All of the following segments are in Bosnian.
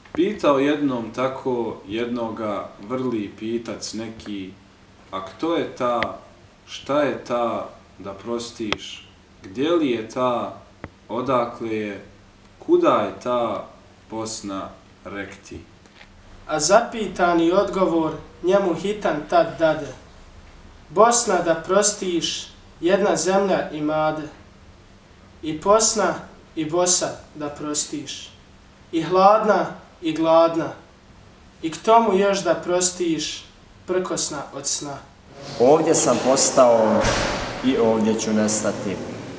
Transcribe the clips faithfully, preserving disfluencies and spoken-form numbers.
Pitao jednom tako jednoga vrli pitac neki, a kto je ta, šta je ta da prostiš, gdje li je ta, odakle je, kuda je ta Bosna rekti? A zapitani odgovor njemu hitan tad dade. Bosna da prostiš, jedna zemlja imade. I Posna i Bosa da prostiš. I hladna i gladna. I k tomu još da prostiš, prkosna od sna. Ovdje sam postao i ovdje ću nestati.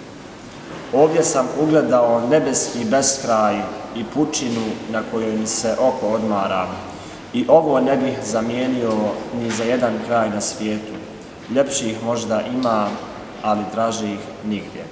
Ovdje sam ugledao nebeski beskraj i pučinu na kojoj mi se oko odmara. I ovo ne bih zamijenio ni za jedan kraj na svijetu. Ljepših možda ima, ali dražih nigdje.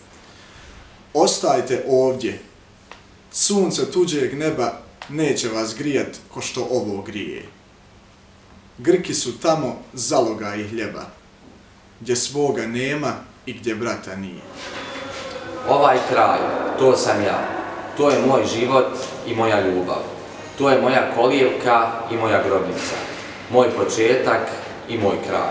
Ostajte ovdje. Sunce tuđeg neba neće vas grijat ko što ovo grije. Grki su tamo zaloga i hljeba, gdje svoga nema i gdje brata nije. Ovaj kraj, to sam ja. To je moj život i moja ljubav. To je moja kolijevka i moja grobnica. Moj početak i moj kraj.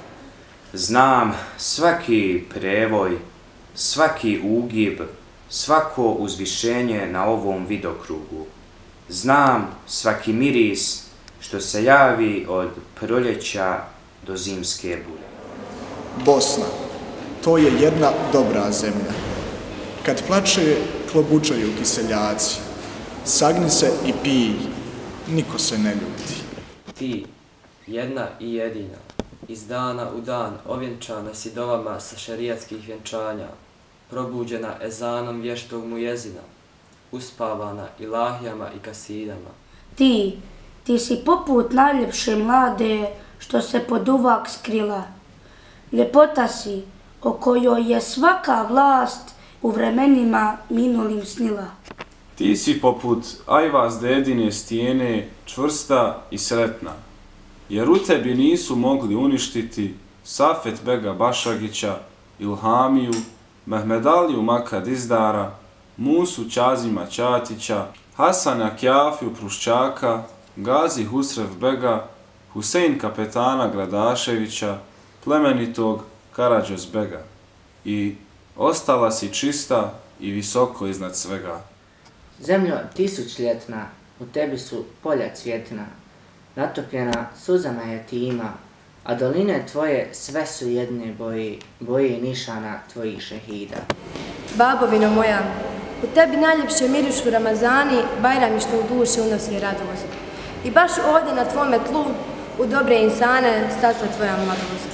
Znam svaki prevoj, svaki ugib, svako uzvišenje na ovom vidokrugu. Znam svaki miris što se javi od proljeća do zimske bure. Bosna, to je jedna dobra zemlja. Kad plače, klobučaju kiseljaci. Sagni se i pij, niko se ne ljuti. Ti, jedna i jedina, iz dana u dan ovjenčana si dovama sa šerijatskih vjenčanja, probuđena ezanom vještog mu jezina, uspavana ilahijama i kasidama. Ti, ti si poput najljepše mlade što se pod uvak skrila. Ljepota si o kojoj je svaka vlast u vremenima minulim snila. Ti si poput ajvaz dedine stijene, čvrsta i sretna, jer u tebi nisu mogli uništiti Safet bega Bašagića, Ilhamiju, Mehmedaliju Makad Izdara, Musu Ćazima Ćatića, Hasana Kjafiju Pruščaka, Gazi Husrev bega, Husein kapetana Gradaševića, plemenitog Karadžos bega. I ostala si čista i visoko iznad svega. Zemljo tisućljetna, u tebi su polja cvjetna, natopljena suzama jetima, a doline tvoje sve su jedne boje, boje nišana tvojih šehida. Babovino moja, u tebi najljepše mirišu Ramazani, Bajrami što u duši unosi radost. I baš ovdje na tvome tlu, u dobre insane, stasla tvoja mladost.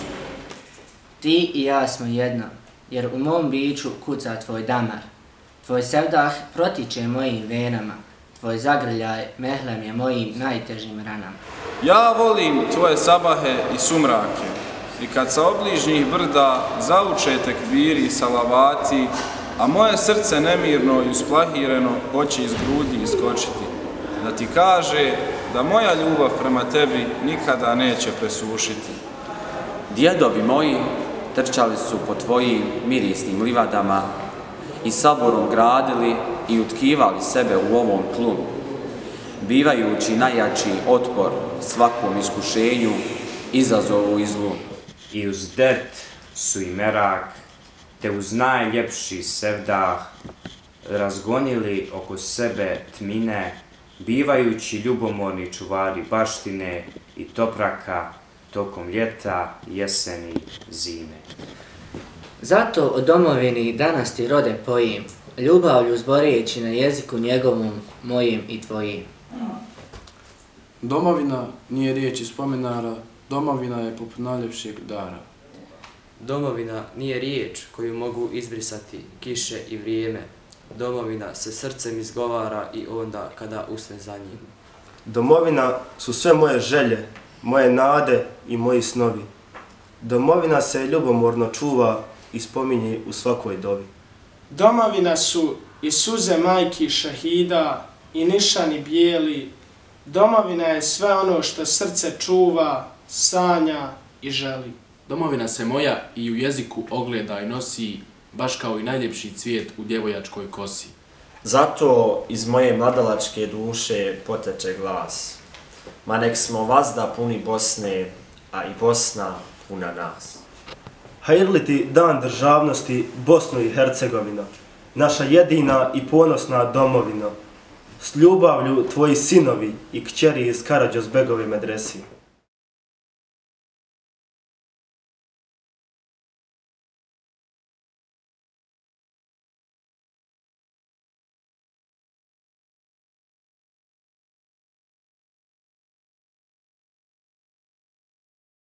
Ti i ja smo jedno, jer u mom biću kuca tvoj damar. Tvoj sevdah protiče mojim venama, tvoj zagrljaj mehlem je mojim najtežim ranama. Ja volim tvoje sabahe i sumrake, i kad sa obližnjih brda zauče tekbiri i salavati, a moje srce nemirno i usplahireno hoće iz grudi iskočiti, da ti kaže da moja ljubav prema tebi nikada neće presušiti. Djedovi moji trčali su po tvojim mirisnim livadama i saborom gradili i utkivali sebe u ovom tlu, bivajući najjači otpor svakom iskušenju, izazovu i zlu. I uz dert su i merak, te uz najljepši sevdah razgonili oko sebe tmine, bivajući ljubomorni čuvari baštine i topraka tokom ljeta, jeseni, zime. Zato o domovini danas ti rode pojim, ljubavlju zboreći na jeziku njegovom, mojim i tvojim. Domovina nije riječ iz spomenara, domovina je poput najljepšeg dara. Domovina nije riječ koju mogu izbrisati kiše i vrijeme. Domovina se srcem izgovara i onda kada usne za njim. Domovina su sve moje želje, moje nade i moji snovi. Domovina se ljubomorno čuva i spominje u svakoj dovi. Domovina su i suze majki šehida i nišani bijeli. Domovina je sve ono što srce čuva, sanja i želi. Domovina se moja i u jeziku ogleda i nosi, baš kao i najljepši cvijet u djevojačkoj kosi. Zato iz moje mladalačke duše poteče glas. Ma nek smo vazda puni Bosne, a i Bosna puna nas. Hajrli ti dan državnosti Bosnu i Hercegovino, naša jedina i ponosna domovina, s ljubavlju tvoji sinovi i kćeri iz Karađozbegove medresi.